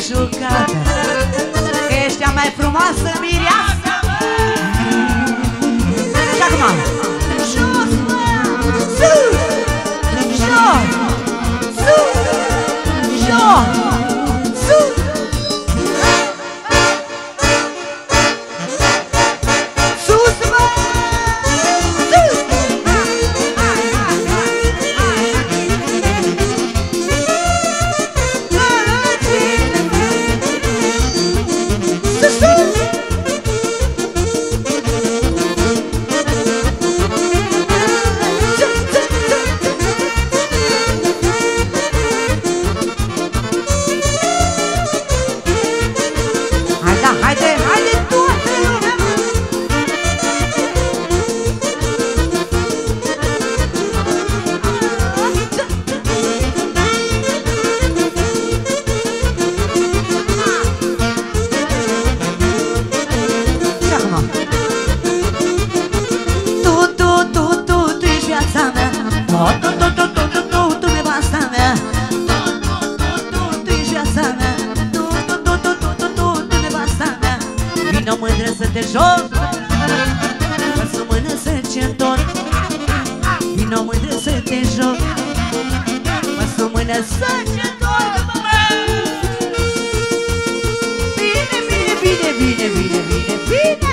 jucată, că ești cea mai frumoasă mireasă. Și acum jos, sus, jos, sus, jos, sus. Vino mândră să te joc, mă sub mână să ce întorc. Vino mândră să te joc, mă sub mână să ce întorc. Bine, bine, bine, bine, bine, bine, bine.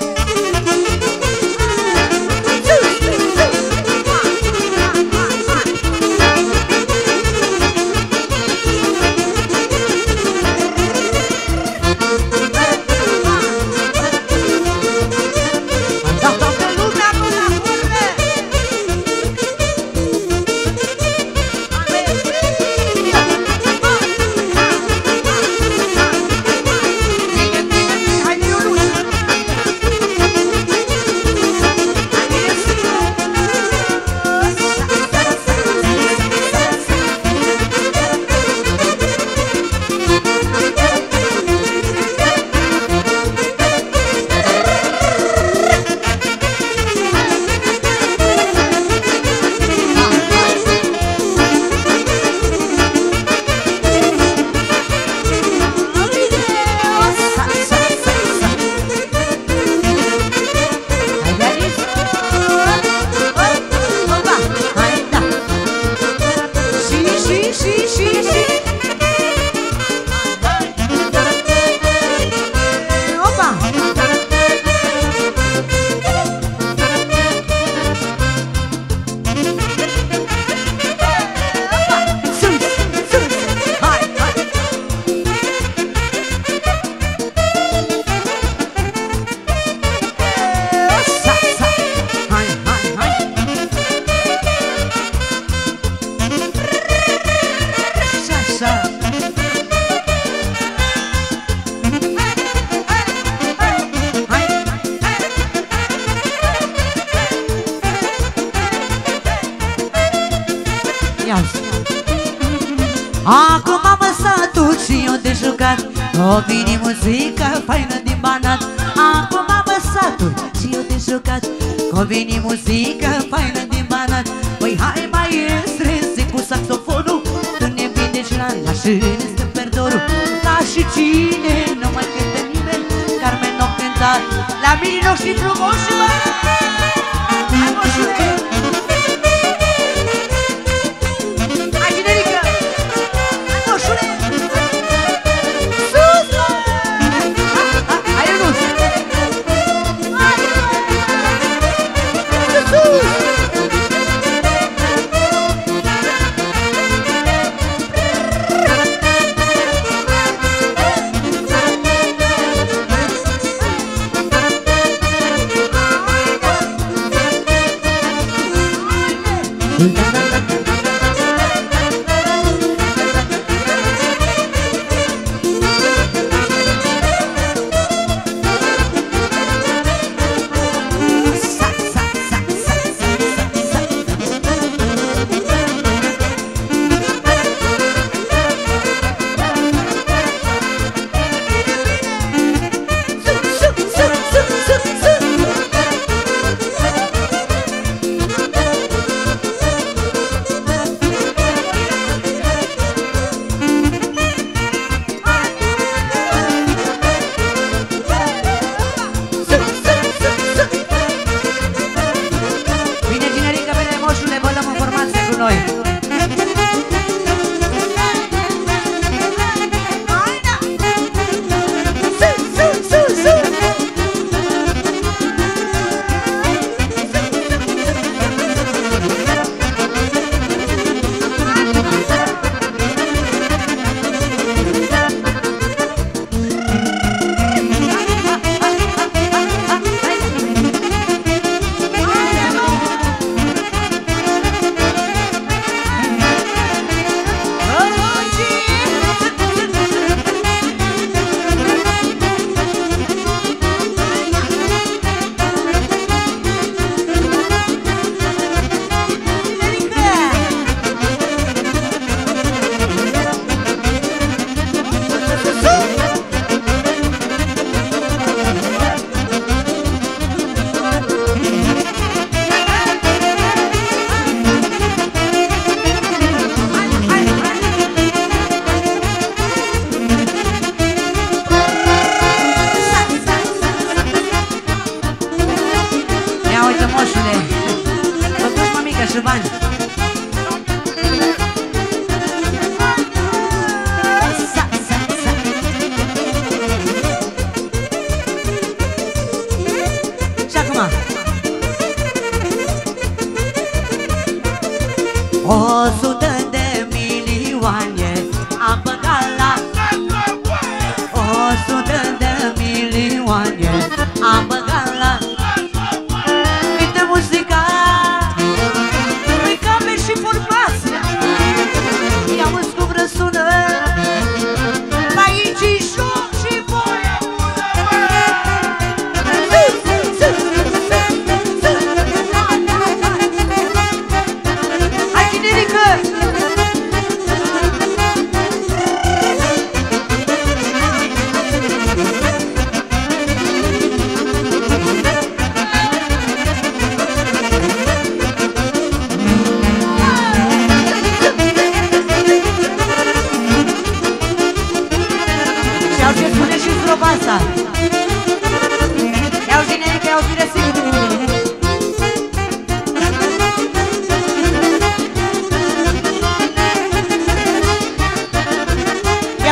Acum am lăsat și eu de jucat, o vine muzica faină din Banat. Acum am lăsat și eu de jucat, o vine muzica faină din Banat. Păi hai maestre, zic cu saxofonul, tu ne vindești la și ne stă perdorul. Ca și cine, nu mai cântă nimeni, Carmen n-o cântat la mine noștri frumoși, mă! Hai moșule!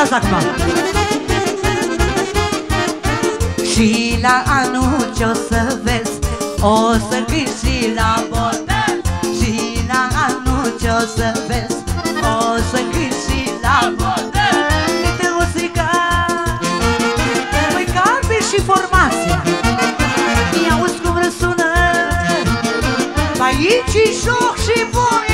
Ia-ți acum. Și la anul ce-o să vezi, o să cânt și la botez. Și la anul ce-o să vezi, o să cânt și la botez. Câte muzica, păi calme și formația. I-auzi cum răsună, aici-i joc și voie.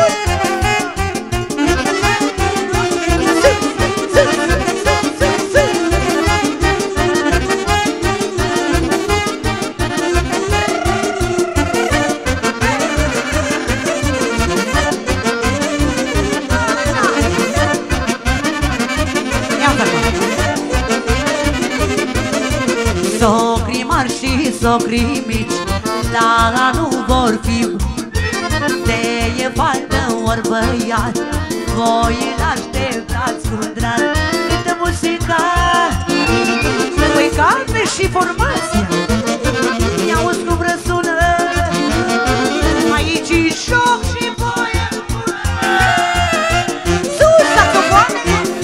Socrii mari și socrii mici la anul vor fi, de e fată ori băiat, voi îl așteptați cu drag. Câtă muzica, păi calme și formația. I-auzi cum răsună, aici-i joc și voie. Sus, saxofoane!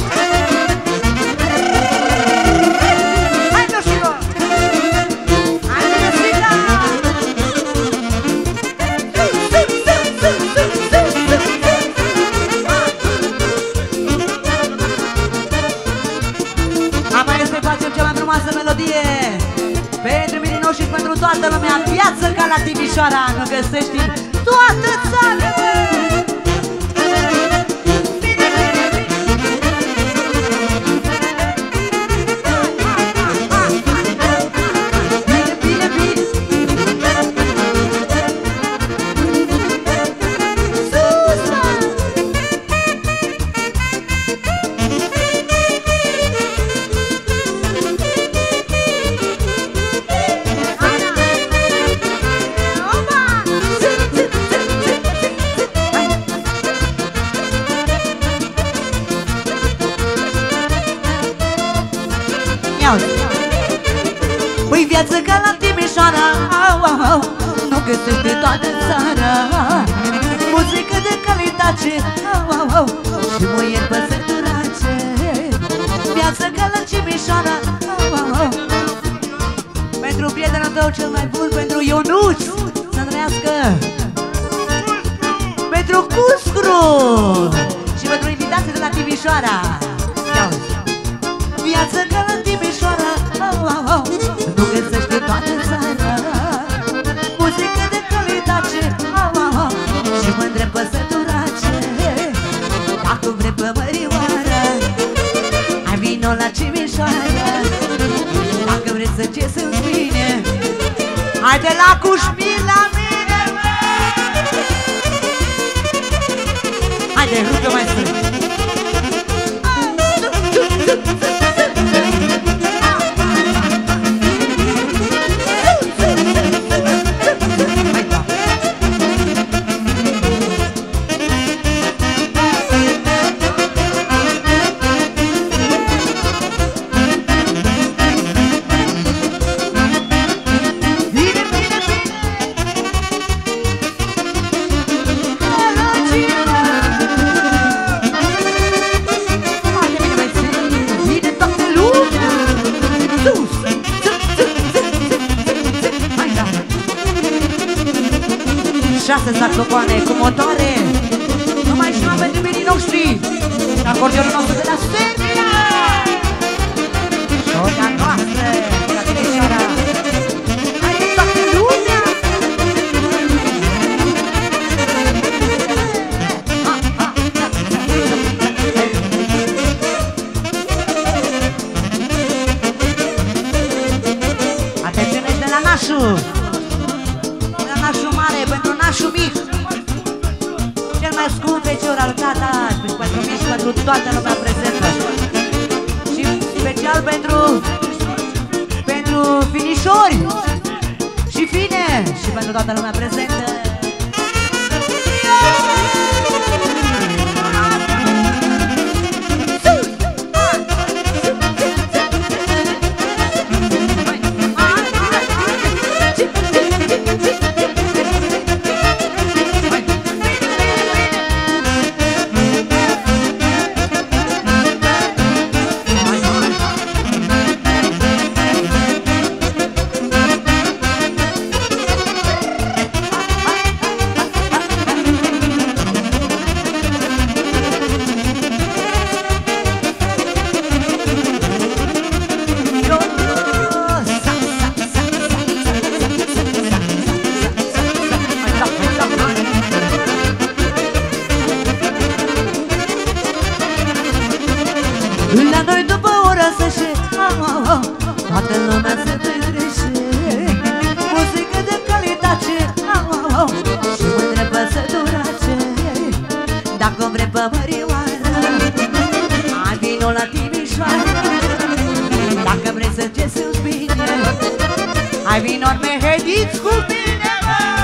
Hai, Doșivo! Hai, muzica! Apoi să-i facem cea mai frumoasă melodie pentru Mirinoș și pentru toată lumea. Viață ca la Timișoara, nu găsești în toată țara. Păi viață ca la Timișoara, nu găsește toată țara. Muzică de calitate, și muieri pe săturace. Viață ca la Timișoara, pentru prietenul tău cel mai bun, pentru Ionuț, să trăiască. Pentru Cuscru și pentru invitații de la Timișoara. Viață ca la Timișoara, nu găsește toată țara. Muzică de calitate, și mă îndrept pe săturace. Dacă vrei pe mărioară, hai vino la Timișoara. Dacă vrei să ce sunt bine, haide la Cușmir la mine. Haide, rugă mai strâns. Șase saxofoane cu motoare, numai și numai pentru binii noștri, acordeonul nostru de la Serbia. Șoca noastră, la Timișoara. Haide toată lumea! Atențiune de la nașul! Nașul mare pentru nașul mic, cel mai scump fecior al tata, pentru mine și pentru toată lumea prezentă. Și special pentru finișori și fine și pentru toată lumea prezentă. La noi după ora 10 toată lumea se petrece. Muzică de calitate și mândre păsăturace. Dacă vrei pe mărioară, hai vino la Timișoara. Dacă vrei să ce simți bine, hai vino-n mehediți cu mine, mă!